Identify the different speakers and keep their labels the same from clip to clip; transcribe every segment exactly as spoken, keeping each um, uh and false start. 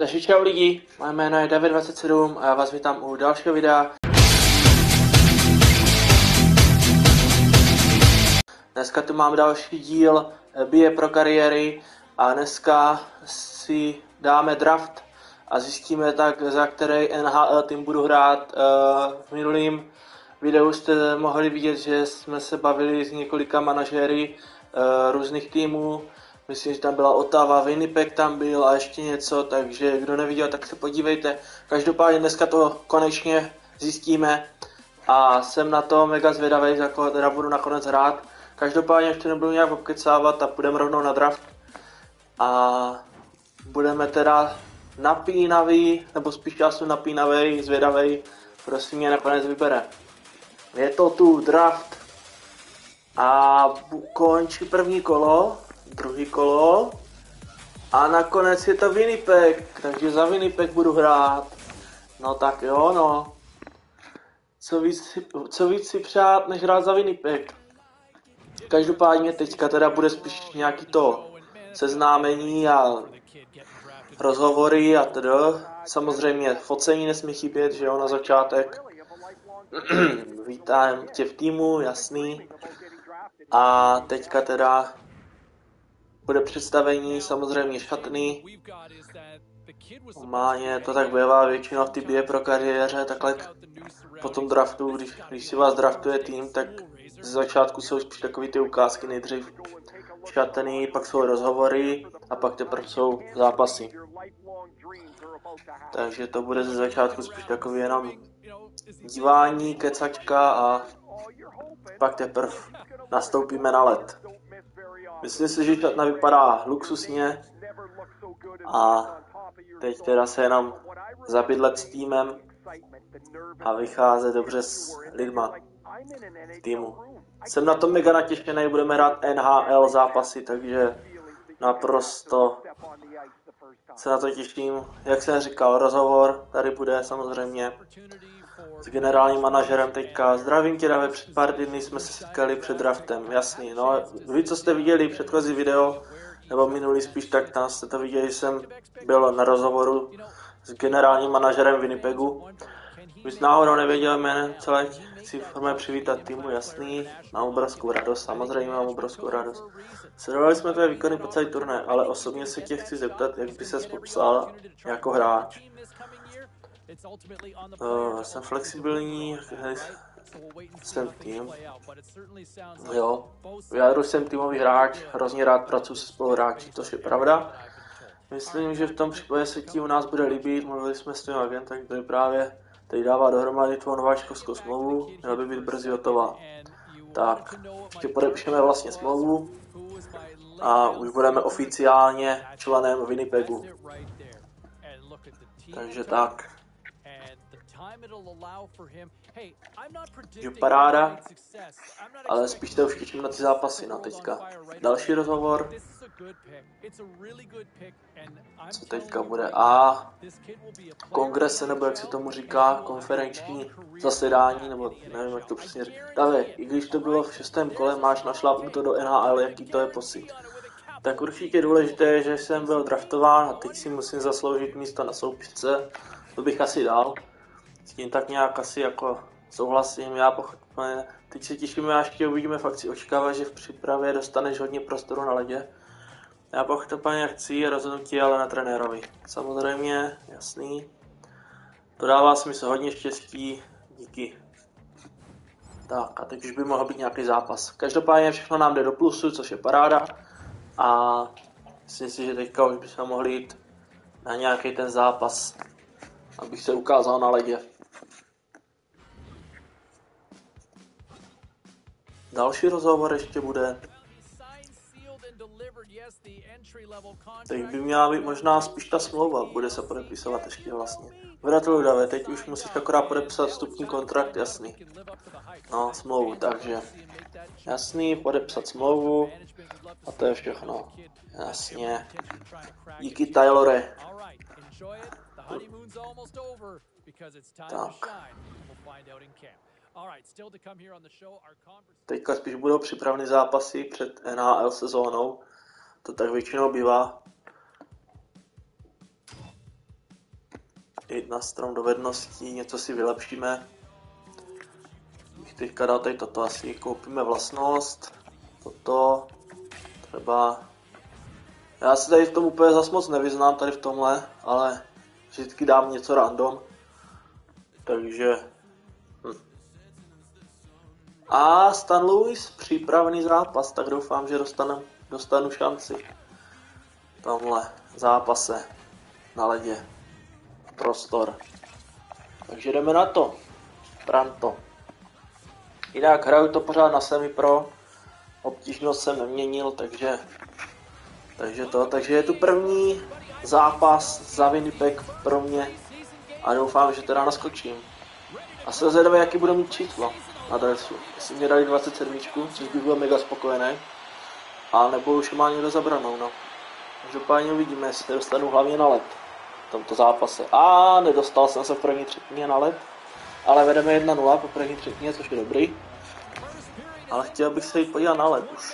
Speaker 1: Takže čau lidi, moje jméno je David dvacet sedm a já vás vítám u dalšího videa. Dneska tu mám další díl bije pro kariéry a dneska si dáme draft a zjistíme tak, za který N H L tým budu hrát. V minulým videu jste mohli vidět, že jsme se bavili s několika manažéry různých týmů. Myslím, že tam byla Ottawa, Winnipeg tam byl a ještě něco, takže kdo neviděl, tak se podívejte. Každopádně dneska to konečně zjistíme a jsem na to mega zvědavý, za koho teda budu nakonec hrát. Každopádně ještě nebudu nějak obkecávat a půjdeme rovnou na draft. A budeme teda napínavý, nebo spíš já jsem napínavý, zvědavý, prosím mě nakonec vybere. Je to tu draft a končí první kolo. Druhý kolo a nakonec je to Winnipeg, takže za Winnipeg budu hrát. No tak jo, no. Co víc, co víc si přát, než hrát za Winnipeg. Každopádně teďka teda bude spíš nějaký to seznámení a rozhovory a teda. Samozřejmě focení nesmí chybět, že jo, na začátek. Vítám tě v týmu, jasný. A teďka teda bude představení, samozřejmě šatný. Normálně to tak bývá většinou v ty bije pro kariéře, takhle po tom draftu, když, když si vás draftuje tým, tak z začátku jsou spíš takový ty ukázky, nejdřív šatný, pak jsou rozhovory a pak teprve jsou zápasy. Takže to bude ze začátku spíš takový jenom dívání, kecačka a pak teprve nastoupíme na led. Myslím si, že šatna vypadá luxusně a teď teda se jenom zabydlet s týmem a vycházet dobře s lidma v týmu. Jsem na to mega natěšený, budeme hrát N H L zápasy, takže naprosto se na to těším. Jak jsem říkal, rozhovor tady bude samozřejmě s generálním manažerem teďka. Zdravím tě, David, před pár dny jsme se setkali před draftem, jasný. No, vy, co jste viděli předchozí video, nebo minulý spíš, tak tam jste to viděli, že jsem byl na rozhovoru s generálním manažerem Winnipegu. Když náhodou nevěděl jménem celé, chci formě přivítat týmu, jasný. Mám obrovskou radost, samozřejmě mám obrovskou radost. Sledovali jsme tvé výkony po celý turnaj, ale osobně se tě chci zeptat, jak by ses popsal jako hráč. Uh, jsem flexibilní, jsem tým. Jo, v jádru jsem týmový hráč, hrozně rád pracuji se spoluhráči, to je pravda. Myslím, že v tom případě se ti u nás bude líbit, mluvili jsme s tím agentem, který právě teď dává dohromady tvou nováčkovskou smlouvu, měla by být brzy hotová. Tak, ještě podepíšeme vlastně smlouvu a už budeme oficiálně členem Winnipegu. Takže tak. Je paráda, ale spíš to už těším na ty zápasy, no teďka. Další rozhovor. Co teďka bude? A kongrese, nebo jak se tomu říká, konferenční zasedání, nebo nevím, jak to přesně říká. Dave, i když to bylo v šestém kole, máš našlápnuto do N H L, jaký to je pocit? Tak určitě důležité, že jsem byl draftován a teď si musím zasloužit místo na soupisce. To bych asi dal. S tím tak nějak asi jako souhlasím, já pochopitelně. Teď se těšíme, až tě uvidíme, fakt si očekává, že v přípravě dostaneš hodně prostoru na ledě. Já pochopitelně chci rozhodnutí, ale na trenérovi. Samozřejmě, jasný. To dává smysl, hodně štěstí, díky. Tak a teď už by mohl být nějaký zápas. Každopádně všechno nám jde do plusu, což je paráda. A myslím si, že teďka už bychom mohli jít na nějaký ten zápas, abych se ukázal na ledě. Další rozhovor ještě bude. Teď by měla být možná spíš ta smlouva, bude se podepisovat ještě vlastně. Gratuluju, David, teď už musíš akorát podepsat vstupní kontrakt, jasný. No, smlouvu, takže jasný, podepsat smlouvu a to je všechno. Jasně. Díky, Taylore. Tak. Teďka spíš budou připraveny zápasy před N H L sezónou. To tak většinou bývá. jít na strom dovedností, něco si vylepšíme. Bych teďka dal tady toto, asi koupíme vlastnost, toto, třeba, já si tady v tom úplně zas moc nevyznám tady v tomhle, ale vždycky dám něco random, takže, hm. A Stan Lewis, přípravný zápas, tak doufám, že dostanu, dostanu šanci v tomhle zápase na ledě, prostor, takže jdeme na to, Pranto. Jinak hraju to pořád na semi-pro, obtížnost jsem neměnil, takže, takže to, takže je tu první zápas za Winnipeg pro mě a doufám, že teda naskočím. A se zvědavý, jaký budu mít číslo na dresu. Jestli mě dali dvacet sedm, což bych byl mega spokojený, a nebo už má někdo zabranou, no. Každopádně uvidíme, jestli se dostanu hlavně na led v tomto zápase. A nedostal jsem se v první třetině na led. Ale vedeme jedna nula po první třetině, což je dobrý. Ale chtěl bych se jít podívat na led už.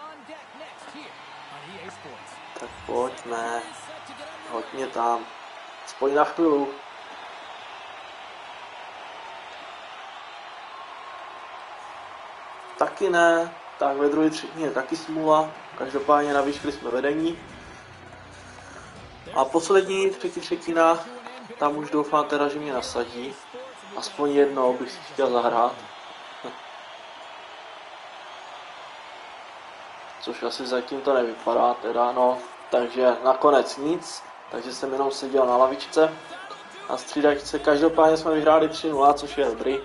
Speaker 1: Tak pojďme. Hoď mě tam. Aspoň na chvíli. Taky ne. Tak ve druhé třetině taky smůla. Každopádně navýšili jsme vedení. A poslední třetí třetina, tam už doufám teda, že mě nasadí. Aspoň jednou bych si chtěl zahrát. Což asi zatím to nevypadá teda, no. Takže nakonec nic. Takže jsem jenom seděl na lavičce. Na střídačce. Každopádně jsme vyhráli tři nula, což je dobrý.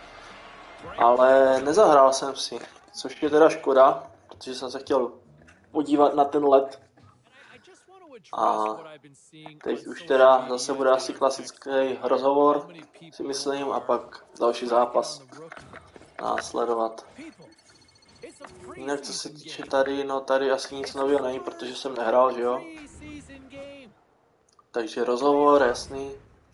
Speaker 1: Ale nezahrál jsem si. Což je teda škoda, protože jsem se chtěl podívat na ten led. A teď už teda zase bude asi klasický rozhovor, si myslím, a pak další zápas následovat. Jinak co se týče tady, no tady asi nic nového není, protože jsem nehrál, že jo? Takže rozhovor jasný.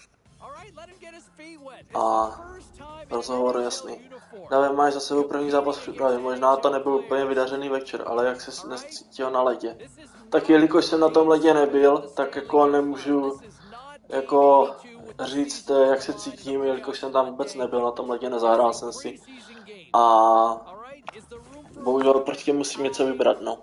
Speaker 1: A rozhovor jasný. David, máš za sebou první zápas připravit. Možná to nebyl úplně vydařený večer, ale jak se dnes cítil na ledě. Tak jelikož jsem na tom ledě nebyl, tak jako nemůžu jako říct, jak se cítím, jelikož jsem tam vůbec nebyl, na tom ledě nezahrál jsem si. A bohužel prostě musím něco vybrat, no.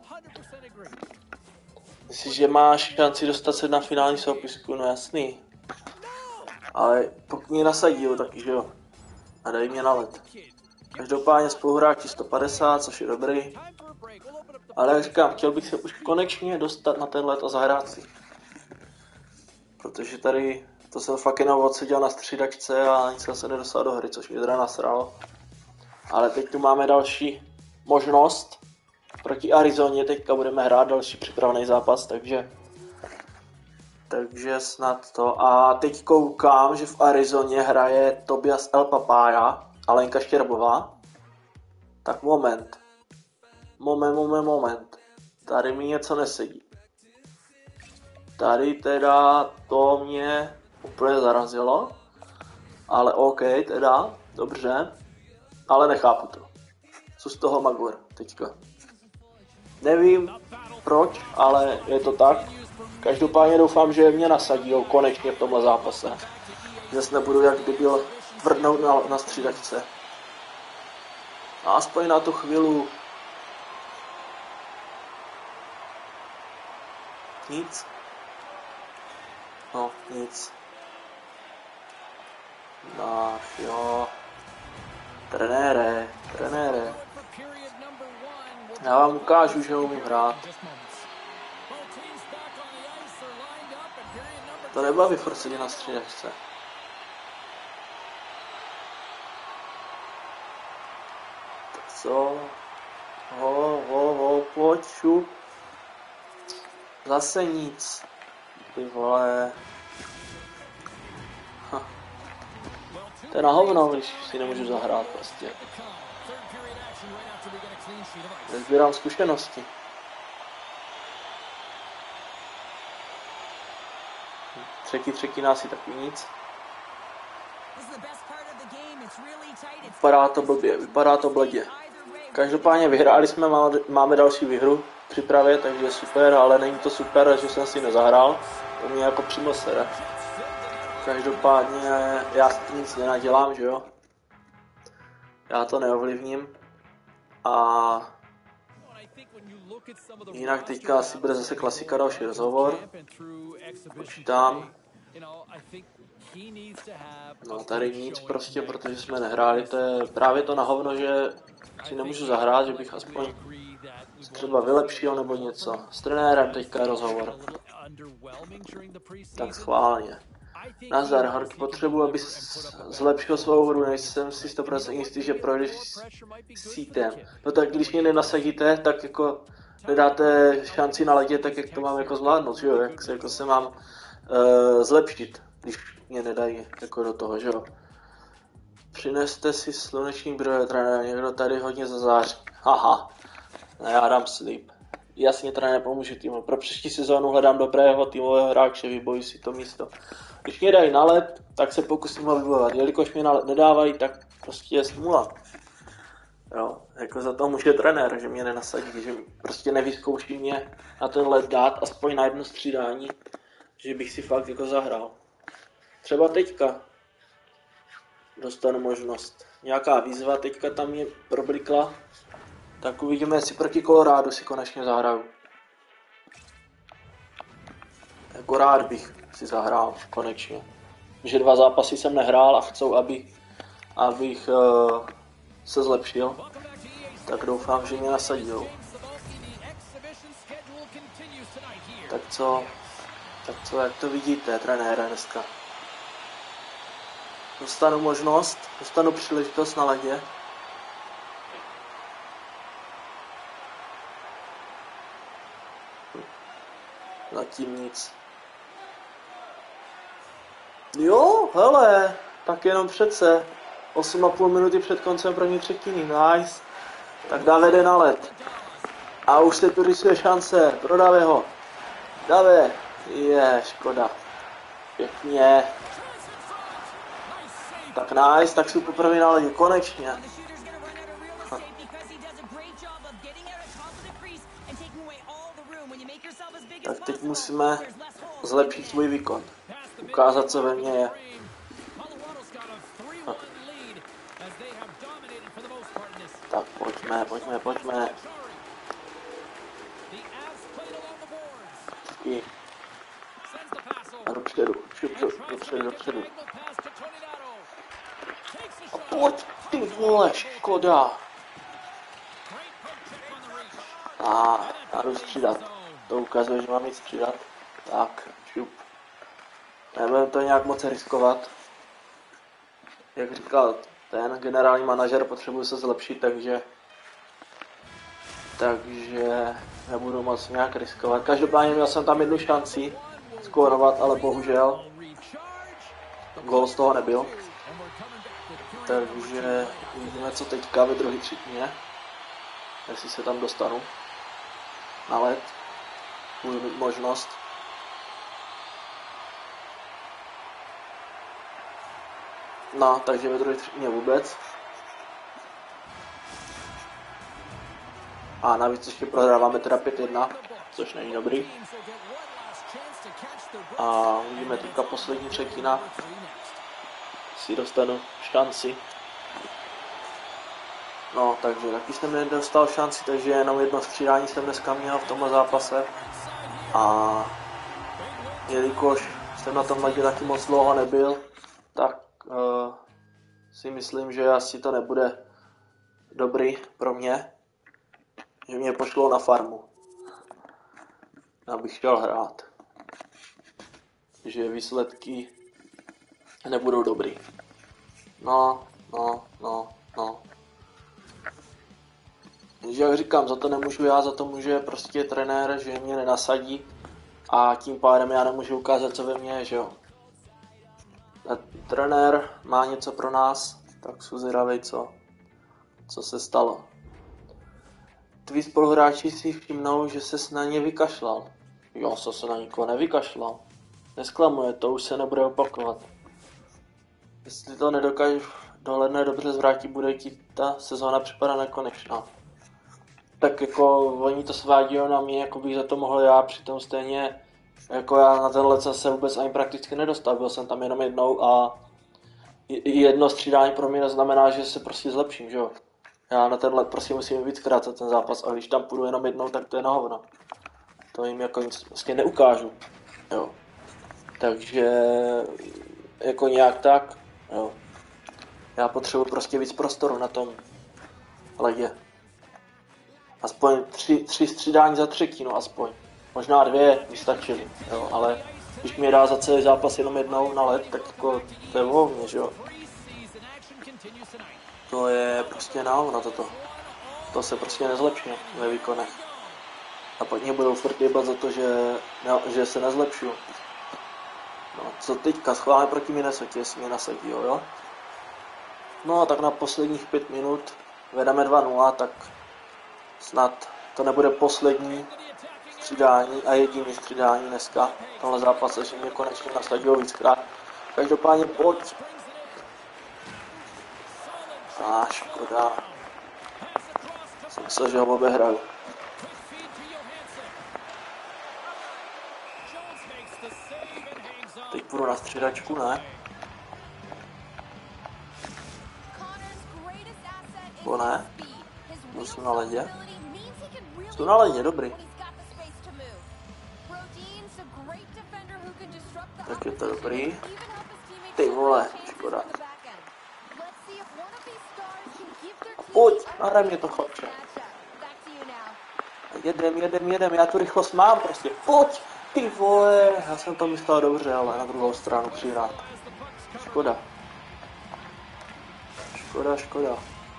Speaker 1: Myslíš, že máš šanci dostat se na finální soupisku? No jasný. Ale pokud mě nasadí, jo, taky, že jo. A dej mě na led. Každopádně spoluhráči sto padesát, což je dobrý. Ale jak říkám, chtěl bych se už konečně dostat na ten led a zahrát si. Protože tady to jsem fakt jenom odseděl na střídačce a nic jsem se nedostal do hry, což mě teda nasralo. Ale teď tu máme další možnost. Proti Arizoně teďka budeme hrát další připravený zápas, takže... Takže snad to. A teď koukám, že v Arizoně hraje Tobias El Papaya a Lenka Štěrbová. Tak moment. Moment, moment, moment. Tady mi něco nesedí. Tady teda to mě úplně zarazilo. Ale OK, teda, dobře. Ale nechápu to. Co z toho Magor teďka? Nevím proč, ale je to tak. Každopádně doufám, že mě nasadí konečně v tomhle zápase. Zase nebudu jak debil tvrdnout na, na střídačce. A aspoň na tu chvíli. Nic. No, nic. Ach jo. Trenére, trenére. Já vám ukážu, že umím hrát. To nebaví furt sedět na střídačce. Tak co? Ho, ho, ho, pojď, šup. Zase nic. Ty vole. Ha. To je na hovno, když si nemůžu zahrát prostě. Nezbírám zkušenosti. Třetí třetí nás je taky nic. Vypadá to blbě, vypadá to bledě. Každopádně vyhráli jsme, máme další výhru v přípravě, takže super, ale není to super, že jsem si nezahrál. To mě jako přímo sere. Každopádně já s tím nic nenadělám, že jo? Já to neovlivním. A jinak teďka asi bude zase klasika, další rozhovor. Počítám. No tady nic prostě, protože jsme nehráli, to je právě to na hovno, že si nemůžu zahrát, že bych aspoň třeba vylepšil nebo něco. S trenérem teďka rozhovor. Tak schválně. Nazdar, Horky, potřebuji, aby zlepšil svou hru, nejsem si sto procent jistý, že projdeš sítem. No tak když mě nenasadíte, tak jako nedáte šanci na ledě, tak jak to mám jako zvládnout, že jo, jak se, jako se mám uh, zlepšit, když mě nedají jako do toho, že jo. Přineste si sluneční brýle, trenér, někdo tady hodně zazáří. Haha, no já dám slib. Jasně, trenér, pomůže týmu. Pro příští sezónu hledám dobrého týmového hráče, vybojí si to místo. Když mě dají na led, tak se pokusím ho vybojovat. Jelikož mě na led nedávají, tak prostě je smůla. Jo, jako za to může trenér, že mě nenasadí, že prostě nevyzkouší mě na ten led dát aspoň na jedno střídání, že bych si fakt jako zahrál. Třeba teďka dostanu možnost. Nějaká výzva teďka tam mě problikla, tak uvidíme, jestli proti Kolorádu si konečně zahraju. Jako rád bych si zahrál konečně. Že dva zápasy jsem nehrál a chcou, aby, abych uh, se zlepšil, tak doufám, že mě nasadí. Tak co, tak co, jak to vidíte, trenére dneska? Dostanu možnost, dostanu příležitost na ledě. Zatím nic. Jo, hele, tak jenom přece. osm a půl minuty před koncem první třetiny, nice. Tak Davé jde na led. A už se tu rysuje šance, pro Daveho. Davé, je, škoda. Pěkně. Tak nice, tak jsou poprvé na ledě, konečně. Tak teď musíme zlepšit svůj výkon. Ukázat, co ve mně je. Tak pojďme, pojďme, pojďme. I. A dopředu, dopředu, dopředu, dopředu. A pojď, ty vole, škoda. A, já jdu střídat. To ukazuje, že mám jít střídat. Tak, šup. Nebudeme to nějak moc riskovat. Jak říkal ten generální manažer, potřebuji se zlepšit, takže takže nebudu moc nějak riskovat. Každopádně měl jsem tam jednu šanci skórovat, ale bohužel gól z toho nebyl. Takže uvidíme, co teďka ve druhé třetině. Jestli se tam dostanu na led. Budu mít možnost. No, takže ve druhé třetině vůbec. A navíc ještě prohráváme teda pět jedna, což není dobrý. A uvidíme teďka poslední třetina. Si dostanu šanci. No, takže taky jsem nedostal šanci, takže jenom jedno střídání jsem dneska měl v tomhle zápase. A jelikož jsem na tom ledě taky moc dlouho nebyl, tak uh, si myslím, že asi to nebude dobrý pro mě, že mě pošlou na farmu, abych chtěl hrát, že výsledky nebudou dobrý. No, no, no, no. Takže jak říkám, za to nemůžu já, za to může prostě trenér, že mě nenasadí a tím pádem já nemůžu ukázat, co ve mně je, že jo. A trenér má něco pro nás, tak jsou zvědavej, co, co se stalo. Tví spoluhráči si všimnou, že ses na ně vykašlal. Jo, co se na nikoho nevykašlal. Nesklamuje, to už se nebude opakovat. Jestli to nedokážu dohledne dobře zvrátit, bude ti ta sezóna připadat nekonečná. Tak jako oni to svádí na mě, jako bych za to mohl já, přitom stejně Jako já na tenhle se vůbec ani prakticky nedostal, byl jsem tam jenom jednou a jedno střídání pro mě neznamená, že se prostě zlepším, že jo. Já na tenhle prostě musím víckrát za ten zápas a když tam půjdu jenom jednou, tak to je na hovno. To jim jako nic vlastně neukážu, jo. Takže jako nějak tak, jo. Já potřebuji prostě víc prostoru na tom ledě. Aspoň tři, tři střídání za třetinu, aspoň. Možná dvě by stačily, jo, ale když mi dá za celý zápas jenom jednou na led, tak jako to je volně, že jo. To je prostě na hovno toto. To se prostě nezlepší ve výkonech. A pak mě budou furt jebat za to, že, ne, že se nezlepšuju. No, co teďka schválně proti Minnesotě, jestli mě nasadí, jo, jo. No a tak na posledních pět minut vedeme dva nula, tak snad to nebude poslední střídání a jediný střídání dneska. Tohle zápase, že mě konečně nasadilo víckrát. Každopádně pojď. A škoda. Jsem myslel, že ho obehraju. Teď půjdu na střídačku, ne? Bo ne? Byl jsem na ledě. Jsou na ledě, dobrý. Tak je to dobrý. Ty vole, škoda. A pojď, nahraj mě to, chlapče. Jedem, jedem, jedem, já tu rychlost mám prostě. Pojď, ty vole. Já jsem to myslel dobře, ale na druhou stranu přihrát. Škoda. Škoda, škoda.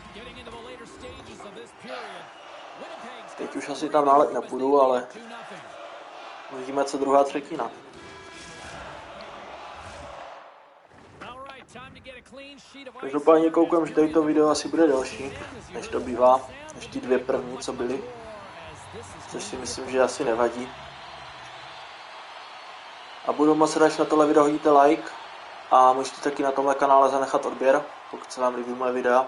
Speaker 1: Teď už asi tam nálet nepůjdu, ale uvidíme, co druhá třetina. Každopádně koukám, že tady to video asi bude delší, než to bývá, než ty dvě první, co byly. Což si myslím, že asi nevadí. A budu moc rád, na tohle video hodíte like a můžete taky na tomhle kanále zanechat odběr, pokud se vám líbí moje videa.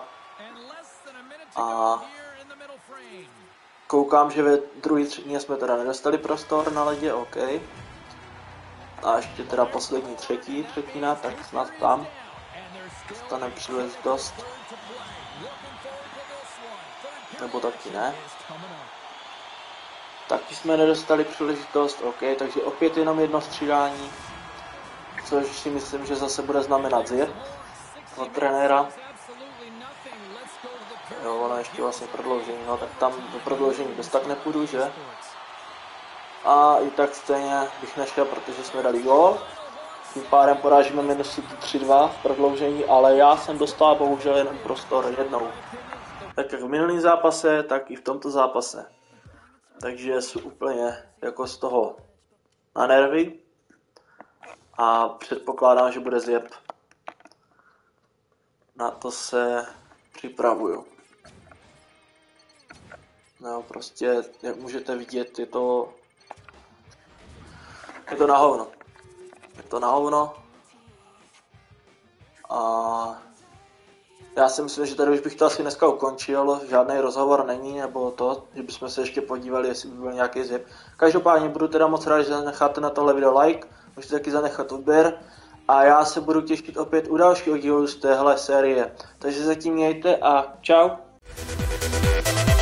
Speaker 1: A koukám, že ve druhé třetině jsme teda nedostali prostor na ledě, OK. A ještě teda poslední třetí třetina, tak snad tam dostaneme příležitost. Nebo taky ne. Taky jsme nedostali příležitost, OK, takže opět jenom jedno střídání. Což si myslím, že zase bude znamenat zjeb od trenéra. Jo, ono ještě vlastně prodloužení, no tak tam do prodloužení dost tak nepůjdu, že? A i tak stejně bych nešel, protože jsme dali gól. Tím pádem porážíme Minnesota tři dva v prodloužení, ale já jsem dostal bohužel jenom prostor jednou. Tak jak v minulém zápase, tak i v tomto zápase. Takže jsou úplně jako z toho na nervy. A předpokládám, že bude zjeb. Na to se připravuju. No prostě, jak můžete vidět, je to je to na hovno. Je to na hovno. A já si myslím, že tady už bych to asi dneska ukončil. Žádný rozhovor není, nebo to, že bychom se ještě podívali, jestli by byl nějaký zjeb. Každopádně budu teda moc rád, že zanecháte na tohle video like. Můžete taky zanechat odběr. A já se budu těšit opět u dalšího dílu z téhle série. Takže zatím mějte a čau.